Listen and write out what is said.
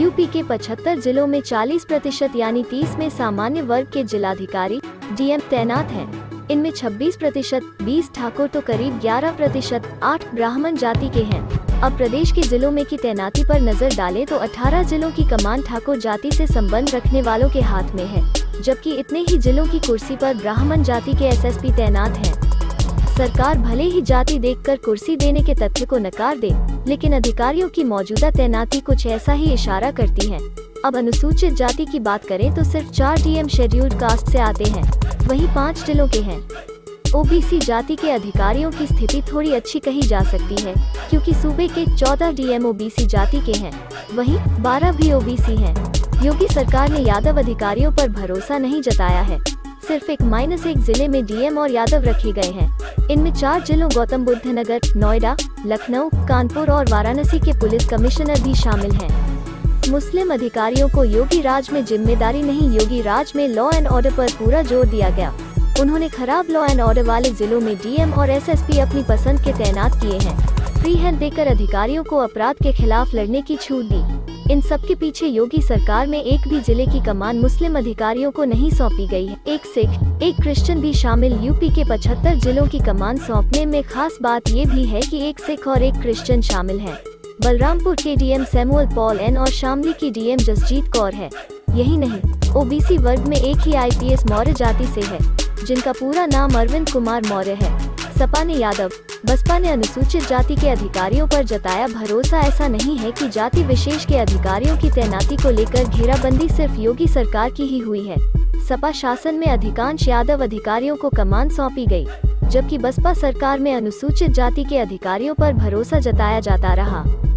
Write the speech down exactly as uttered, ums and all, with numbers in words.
UP के पचहत्तर जिलों में चालीस प्रतिशत यानी तीस में सामान्य वर्ग के जिलाधिकारी डीएम तैनात हैं। इनमें छब्बीस प्रतिशत बीस ठाकुर तो करीब ग्यारह प्रतिशत आठ ब्राह्मण जाति के हैं। अब प्रदेश के जिलों में की तैनाती पर नजर डालें तो अठारह जिलों की कमान ठाकुर जाति से संबंध रखने वालों के हाथ में है, जबकि इतने ही जिलों की कुर्सी पर ब्राह्मण जाति के एसएसपी तैनात हैं। सरकार भले ही जाति देखकर कुर्सी देने के तथ्य को नकार दे, लेकिन अधिकारियों की मौजूदा तैनाती कुछ ऐसा ही इशारा करती है। अब अनुसूचित जाति की बात करें तो सिर्फ चार डीएम शेड्यूल्ड कास्ट से आते हैं, वहीं पाँच जिलों के हैं। ओबीसी जाति के अधिकारियों की स्थिति थोड़ी अच्छी कही जा सकती है, क्योंकि सूबे के चौदह डीएम ओबीसी जाति के हैं, वहीं बारह भी ओबीसी हैं। योगी सरकार ने यादव अधिकारियों पर भरोसा नहीं जताया है। सिर्फ एक माइनस एक जिले में डीएम और यादव रखे गए हैं। इनमें चार जिलों गौतम बुद्ध नगर, नोएडा, लखनऊ, कानपुर और वाराणसी के पुलिस कमिश्नर भी शामिल हैं। मुस्लिम अधिकारियों को योगी राज में जिम्मेदारी नहीं, योगी राज में लॉ एंड ऑर्डर पर पूरा जोर दिया गया। उन्होंने खराब लॉ एंड ऑर्डर वाले जिलों में डीएम और एसएसपी अपनी पसंद के तैनात किए हैं। फ्री हैंड देकर अधिकारियों को अपराध के खिलाफ लड़ने की छूट दी। इन सब के पीछे योगी सरकार में एक भी जिले की कमान मुस्लिम अधिकारियों को नहीं सौंपी गई है। एक सिख, एक क्रिश्चियन भी शामिल। यूपी के पचहत्तर जिलों की कमान सौंपने में खास बात ये भी है कि एक सिख और एक क्रिश्चियन शामिल हैं। बलरामपुर के डीएम सैमुअल पॉल एन और शामली की डीएम जसजीत कौर है। यही नहीं, ओबीसी वर्ग में एक ही आईपीएस मौर्य जाति से है, जिनका पूरा नाम अरविंद कुमार मौर्य है। सपा ने यादव, बसपा ने अनुसूचित जाति के अधिकारियों पर जताया भरोसा। ऐसा नहीं है कि जाति विशेष के अधिकारियों की तैनाती को लेकर घेराबंदी सिर्फ योगी सरकार की ही हुई है। सपा शासन में अधिकांश यादव अधिकारियों को कमान सौंपी गई, जबकि बसपा सरकार में अनुसूचित जाति के अधिकारियों पर भरोसा जताया जाता रहा।